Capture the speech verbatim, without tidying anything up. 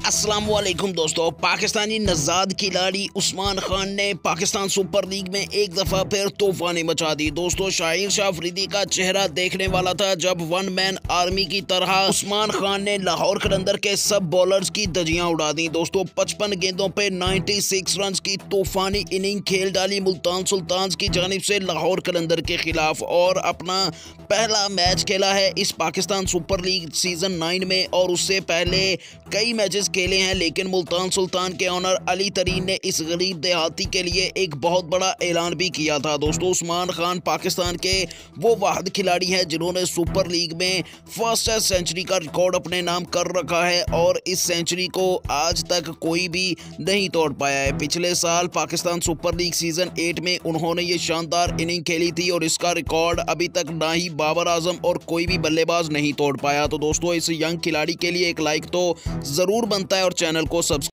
अस्सलाम वालेकुम दोस्तों। पाकिस्तानी नज़ाद खिलाड़ी उस्मान खान ने पाकिस्तान सुपर लीग में एक दफ़ा फिर तूफानी मचा दी। दोस्तों, शाहिर शाह अफरीदी का चेहरा देखने वाला था जब वन मैन आर्मी की तरह उस्मान खान ने लाहौर कलंदर के सब बॉलर्स की धज्जियां उड़ा दी। दोस्तों, पचपन गेंदों पे छियानवे रन की तूफानी इनिंग खेल डाली मुल्तान सुल्तान्स की जानिब से लाहौर कलंदर के खिलाफ और अपना पहला मैच खेला है इस Pakistan super league season nine में। और उससे पहले कई मैचेस खेले हैं, लेकिन मुल्तान सुल्तान के ऑनर अली तरीन ने इस गरीब देहाती के लिए एक बहुत बड़ा ऐलान भी किया था। दोस्तों, उस्मान खान पाकिस्तान के वो वाहिद खिलाड़ी हैं जिन्होंने सुपर लीग में फर्स्ट सेंचुरी का रिकॉर्ड अपने नाम कर रखा है और इस सेंचुरी को आज तक कोई भी नहीं तोड़ पाया है। पिछले साल Pakistan super league season eight में उन्होंने ये शानदार इनिंग खेली थी और इसका रिकॉर्ड अभी तक ना ही बाबर आजम और कोई भी बल्लेबाज नहीं तोड़ पाया। तो दोस्तों, इस यंग खिलाड़ी के लिए एक लाइक तो ज़रूर बनता है और चैनल को सब्सक्राइब